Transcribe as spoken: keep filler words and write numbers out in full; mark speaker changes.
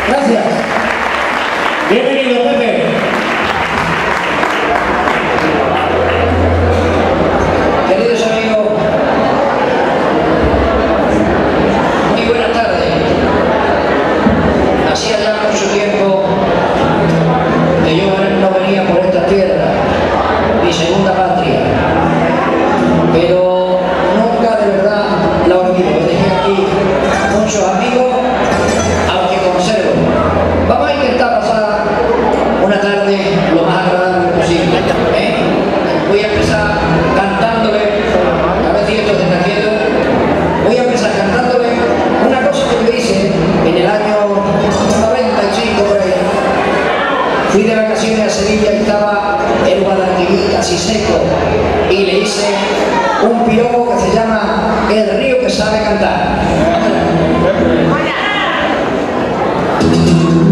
Speaker 1: Gracias. Bienvenido, Pepe.
Speaker 2: Queridos amigos, muy buenas tardes. Hacía ya mucho tiempo que yo no venía por esta tierra, mi segunda patria, pero nunca de verdad la olvido. Dejé aquí muchos amigos a los que conservo. Vamos a intentar pasar una tarde lo más agradable posible, ¿eh? Voy a empezar cantándole, a ver si esto se está quieto, voy a empezar cantándole una cosa que yo hice en el año noventa y cinco por ahí. Fui de vacaciones a Sevilla y estaba el Guadalquivir casi seco y le hice un piropo que se llama El río que sabe cantar.